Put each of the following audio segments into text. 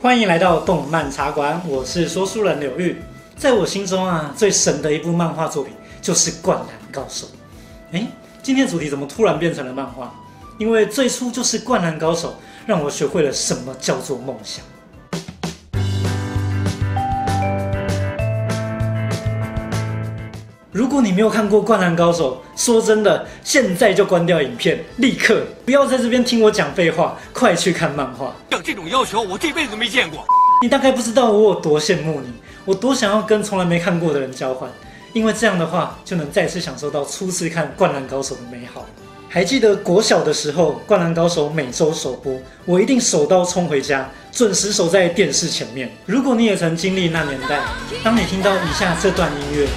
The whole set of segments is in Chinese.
欢迎来到动漫茶馆，我是说书人柳玉。在我心中最神的一部漫画作品就是《灌篮高手》。今天的主题怎么突然变成了漫画？因为最初就是《灌篮高手》让我学会了什么叫做梦想。如果你没有看过《灌篮高手》，说真的，现在就关掉影片，立刻不要在这边听我讲废话，快去看漫画。 有这种要求，我这辈子都没见过。 你大概不知道我有多羡慕你，我多想要跟从来没看过的人交换，因为这样的话就能再次享受到初次看《灌篮高手》的美好。还记得国小的时候，《灌篮高手》每周首播，我一定手刀冲回家，准时守在电视前面。如果你也曾经历那年代，当你听到以下这段音乐，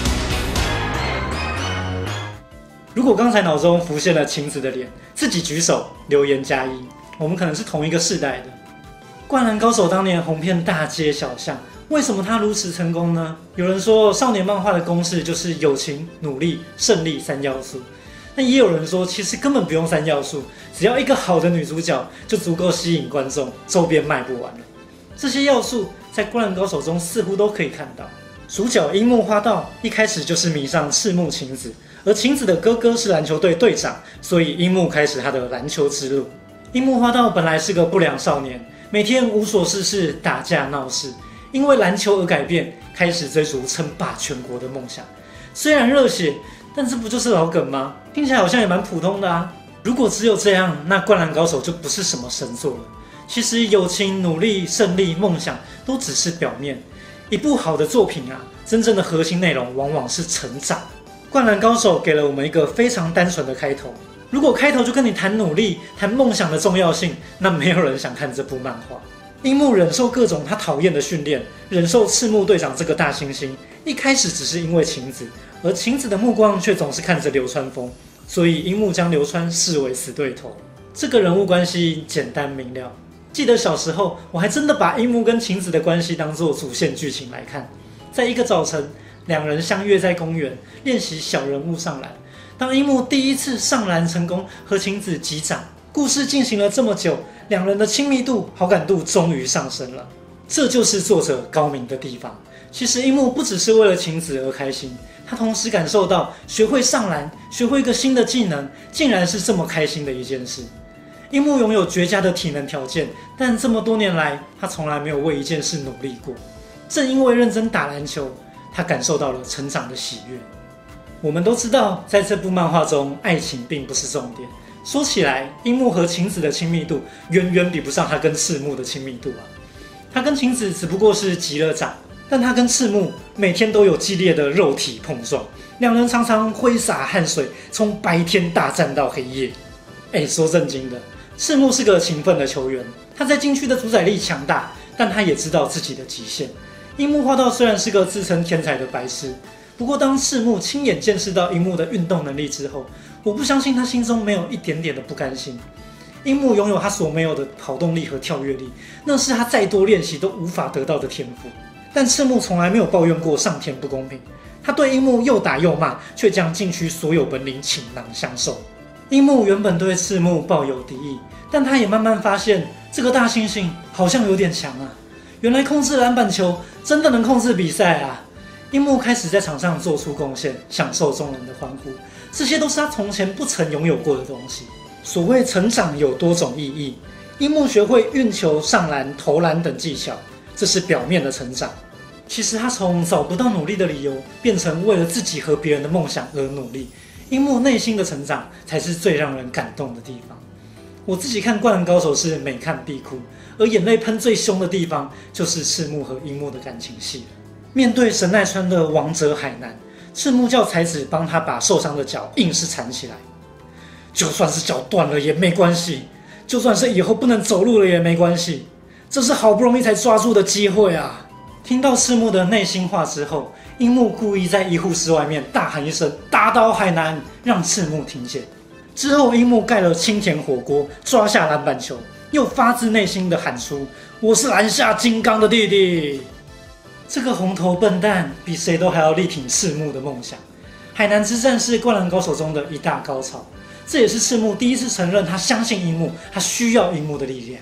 如果刚才脑中浮现了晴子的脸，自己举手留言加1，我们可能是同一个世代的。灌篮高手当年红遍大街小巷，为什么他如此成功呢？有人说少年漫画的公式就是友情、努力、胜利3要素，但也有人说其实根本不用3要素，只要一个好的女主角就足够吸引观众，周边卖不完了。这些要素在灌篮高手中似乎都可以看到。主角樱木花道一开始就是迷上赤木晴子，而晴子的哥哥是篮球队队长，所以樱木开始他的篮球之路。樱木花道本来是个不良少年，每天无所事事，打架闹事，因为篮球而改变，开始追逐称霸全国的梦想。虽然热血，但这不就是老梗吗？听起来好像也蛮普通的啊。如果只有这样，那灌篮高手就不是什么神作了。其实友情、努力、胜利、梦想都只是表面。一部好的作品真正的核心内容往往是成长。灌篮高手给了我们一个非常单纯的开头。如果开头就跟你谈努力、谈梦想的重要性，那没有人想看这部漫画。樱木忍受各种他讨厌的训练，忍受赤木队长这个大猩猩，一开始只是因为晴子，而晴子的目光却总是看着流川枫，所以樱木将流川视为死对头。这个人物关系简单明了。记得小时候，我还真的把樱木跟晴子的关系当作主线剧情来看。在一个早晨，两人相约在公园练习小人物上篮。当樱木第一次上篮成功，和晴子击掌，故事进行了这么久，两人的亲密度、好感度终于上升了。这就是作者高明的地方。其实樱木不只是为了晴子而开心，他同时感受到学会上篮、学会一个新的技能，竟然是这么开心的一件事。樱木拥有绝佳的体能条件，但这么多年来，他从来没有为一件事努力过。正因为认真打篮球，他感受到了成长的喜悦。我们都知道，在这部漫画中，爱情并不是重点。说起来，樱木和晴子的亲密度远远比不上他跟赤木的亲密度他跟晴子只不过是击了掌，但他跟赤木每天都有激烈的肉体碰撞，两人常常挥洒汗水，从白天大战到黑夜。说正经的，赤木是个勤奋的球员，他在禁区的主宰力强大，但他也知道自己的极限。樱木花道虽然是个自称天才的白痴，不过当赤木亲眼见识到樱木的运动能力之后，我不相信他心中没有一点点的不甘心。樱木拥有他所没有的跑动力和跳跃力，那是他再多练习都无法得到的天赋。但赤木从来没有抱怨过上天不公平，他对樱木又打又骂，却将禁区所有本领倾囊相授。樱木原本对赤木抱有敌意，但他也慢慢发现这个大猩猩好像有点强原来控制篮板球真的能控制比赛樱木开始在场上做出贡献，享受众人的欢呼，这些都是他从前不曾拥有过的东西。所谓成长有多种意义，樱木学会运球、上篮、投篮等技巧，这是表面的成长。其实他从找不到努力的理由，变成为了自己和别人的梦想而努力。樱木内心的成长才是最让人感动的地方。我自己看《灌篮高手》是每看必哭，而眼泪喷最凶的地方就是赤木和樱木的感情戏了。面对神奈川的王者海南，赤木叫才子帮他把受伤的脚硬是缠起来。就算是脚断了也没关系，就算是以后不能走路了也没关系，这是好不容易才抓住的机会听到赤木的内心话之后，樱木故意在医护室外面大喊一声打倒海南，让赤木听见。之后樱木盖了清甜火锅，抓下篮板球，又发自内心的喊出我是篮下金刚的弟弟。这个红头笨蛋比谁都还要力挺赤木的梦想。海南之战是灌篮高手中的一大高潮，这也是赤木第一次承认他相信樱木，他需要樱木的力量。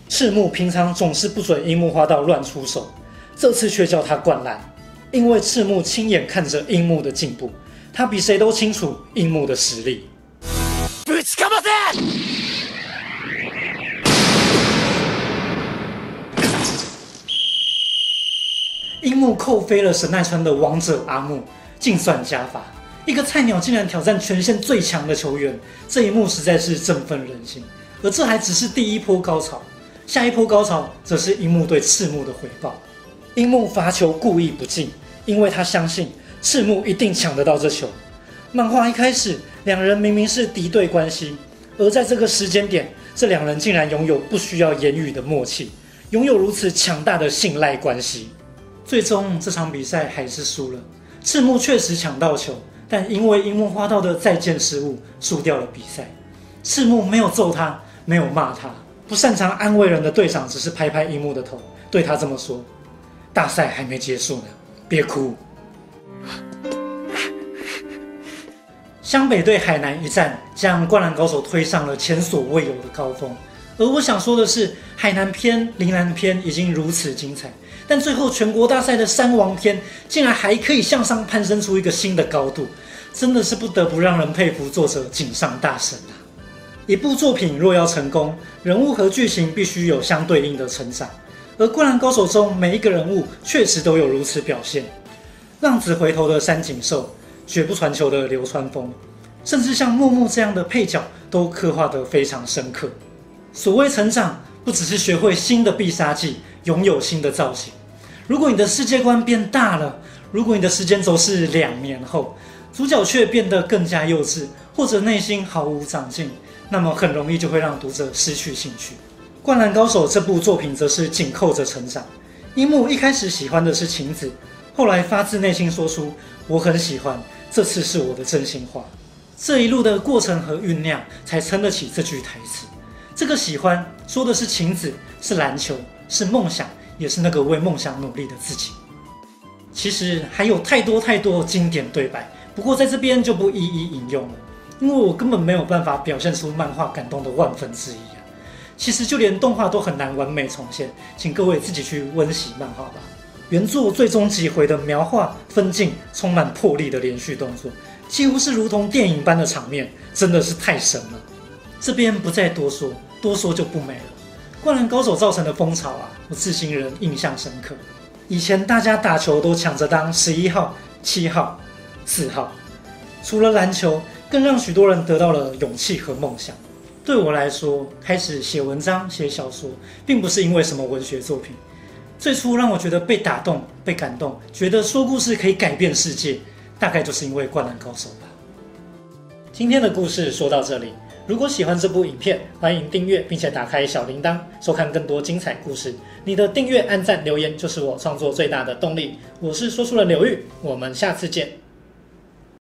赤木平常总是不准樱木花道乱出手，这次却叫他灌篮，因为赤木亲眼看着樱木的进步，他比谁都清楚樱木的实力。樱木扣飞了神奈川的王者阿木，净算加罚，一个菜鸟竟然挑战全县最强的球员，这一幕实在是振奋人心。而这还只是第一波高潮，下一波高潮则是樱木对赤木的回报。樱木罚球故意不进，因为他相信赤木一定抢得到这球。漫画一开始，两人明明是敌对关系，而在这个时间点，这两人竟然拥有不需要言语的默契，拥有如此强大的信赖关系。最终这场比赛还是输了，赤木确实抢到球，但因为樱木花道的再见失误，输掉了比赛。赤木没有揍他，没有骂他，不擅长安慰人的队长只是拍拍樱木的头，对他这么说：大赛还没结束呢，别哭。湘北对海南一战，将《灌篮高手》推上了前所未有的高峰。而我想说的是，海南篇、陵南篇已经如此精彩，但最后全国大赛的山王篇竟然还可以向上攀升出一个新的高度，真的是不得不让人佩服作者井上大神啊！一部作品若要成功，人物和剧情必须有相对应的成长，而《灌篮高手》中每一个人物确实都有如此表现。浪子回头的山井寿，绝不传球的流川枫，甚至像木木这样的配角都刻画得非常深刻。所谓成长，不只是学会新的必杀技，拥有新的造型。如果你的世界观变大了，如果你的时间轴是2年后，主角却变得更加幼稚，或者内心毫无长进，那么很容易就会让读者失去兴趣。《灌篮高手》这部作品则是紧扣着成长。樱木一开始喜欢的是晴子，后来发自内心说出“我很喜欢，这次是我的真心话”。这一路的过程和酝酿，才撑得起这句台词。这个喜欢说的是晴子，是篮球，是梦想，也是那个为梦想努力的自己。其实还有太多经典对白，不过在这边就不一一引用了，因为我根本没有办法表现出漫画感动的1/1000啊。其实就连动画都很难完美重现，请各位自己去温习漫画吧。原作最终几回的描画分镜充满魄力的连续动作，几乎是如同电影般的场面，真的是太神了。这边不再多说，多说就不美了。灌篮高手造成的风潮啊，我至今仍印象深刻。以前大家打球都抢着当11号、7号、4号，除了篮球，更让许多人得到了勇气和梦想。对我来说，开始写文章、写小说，并不是因为什么文学作品。最初让我觉得被打动、被感动，觉得说故事可以改变世界，大概就是因为《灌篮高手》吧。今天的故事说到这里。如果喜欢这部影片，欢迎订阅并且打开小铃铛，收看更多精彩故事。你的订阅、按赞、留言就是我创作最大的动力。我是说书人刘玉，我们下次见。